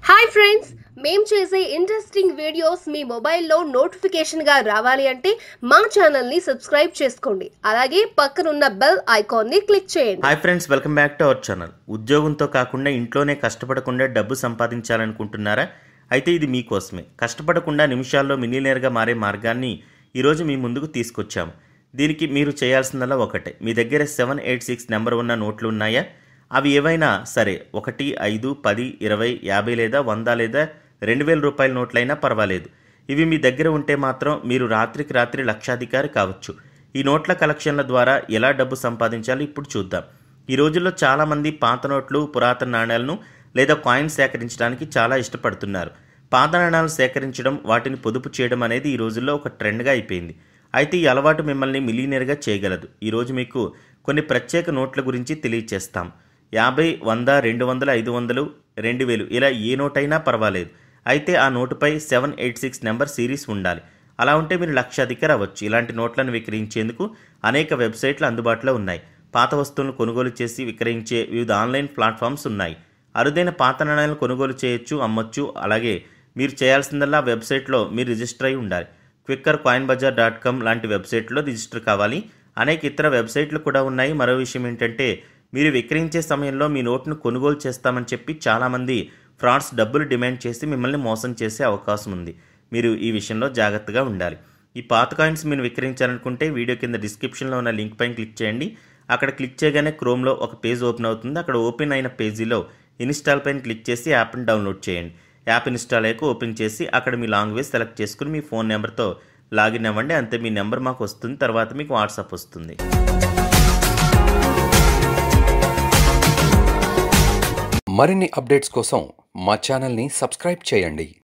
Hi friends, మేము చేసే interesting videos మీ మొబైల్లో నోటిఫికేషన్గా రావాలి అంటే మా ఛానల్ని సబ్స్క్రైబ్ చేసుకోండి. అలాగే పక్కనున్న బెల్ ఐకాన్ని క్లిక్ చేయండి. Hi friends, welcome back to our channel. ఉద్యోగంతో కాకుండా ఇంట్లోనే కష్టపడకుండా డబ్బు సంపాదించాలనుకుంటున్నారా? అయితే ఇది మీకోసమే. కష్టపడకుండా నిమిషాల్లో మిలియనీర్గా మారే మార్గాన్ని ఈరోజు మీ ముందుకు తీసుకొచ్చాము. దీనికి మీరు చేయాల్సిందల్లా ఒకటే, మీ దగ్గర 786 నెంబర్ ఉన్న నోట్లు ఉన్నాయా? అవి ఏవైనా సరే, 1, 5, 10, 20, 50 లేదా 100 లేదా 2000 రూపాయల నోట్లైనా పర్వాలేదు. ఇవి మీ దగ్గర ఉంటే మాత్రం మీరు రాత్రికి రాత్రి లక్షాధికారి కావచ్చు. ఈ నోట్ల కలెక్షన్ల ద్వారా ఎలా డబ్బు సంపాదించాలో ఇప్పుడు చూద్దాం. ఈ రోజుల్లో చాలామంది పాత నోట్లు, పురాతన నాణ్యాలను లేదా కాయిన్స్ సేకరించడానికి చాలా ఇష్టపడుతున్నారు. పాత నాణ్యాలను సేకరించడం, వాటిని పొదుపు చేయడం అనేది ఈ రోజుల్లో ఒక ట్రెండ్గా అయిపోయింది. అయితే ఈ అలవాటు మిమ్మల్ని మిలియనీర్గా చేయగలదు. ఈరోజు మీకు కొన్ని ప్రత్యేక నోట్ల గురించి తెలియచేస్తాం. 50, 100, 200, 500, 2000 ఇలా ఏ నోటైనా పర్వాలేదు. అయితే ఆ నోటుపై 786 నెంబర్ సిరీస్ ఉండాలి. అలా ఉంటే మీరు లక్షాధికారి అవ్వచ్చు. ఇలాంటి నోట్లను విక్రయించేందుకు అనేక వెబ్సైట్లు అందుబాటులో ఉన్నాయి. పాత వస్తువులను కొనుగోలు చేసి విక్రయించే వివిధ ఆన్లైన్ ప్లాట్ఫామ్స్ ఉన్నాయి. అరుదైన పాత నాణ్యాలను కొనుగోలు చేయొచ్చు, అమ్మొచ్చు. అలాగే మీరు చేయాల్సిందల్లా వెబ్సైట్లో మీరు రిజిస్టర్ అయి ఉండాలి. quickercoinbazaar.com లాంటి వెబ్సైట్లో రిజిస్టర్ కావాలి. అనేక ఇతర వెబ్సైట్లు కూడా ఉన్నాయి. మరో విషయం ఏంటంటే, మీరు విక్రయించే సమయంలో మీ నోట్ను కొనుగోలు చేస్తామని చెప్పి చాలామంది ఫ్రాడ్స్ డబ్బులు డిమాండ్ చేసి మిమ్మల్ని మోసం చేసే అవకాశం ఉంది. మీరు ఈ విషయంలో జాగ్రత్తగా ఉండాలి. ఈ పాత కాయిన్స్ మీరు విక్రయించాలనుకుంటే వీడియో కింద డిస్క్రిప్షన్లో ఉన్న లింక్ పైన క్లిక్ చేయండి. అక్కడ క్లిక్ చేయగానే క్రోమ్లో ఒక పేజ్ ఓపెన్ అవుతుంది. అక్కడ ఓపెన్ అయిన పేజీలో ఇన్స్టాల్ పైన క్లిక్ చేసి యాప్ని డౌన్లోడ్ చేయండి. యాప్ ఇన్స్టాల్ అయ్యాక ఓపెన్ చేసి అక్కడ మీ లాంగ్వేజ్ సెలెక్ట్ చేసుకుని మీ ఫోన్ నెంబర్తో లాగిన్ అవ్వండి. అంతే, మీ నెంబర్ మాకు వస్తుంది. తర్వాత మీకు వాట్సాప్ వస్తుంది. మరిన్ని అప్డేట్స్ కోసం మా ఛానల్ని సబ్స్క్రైబ్ చేయండి.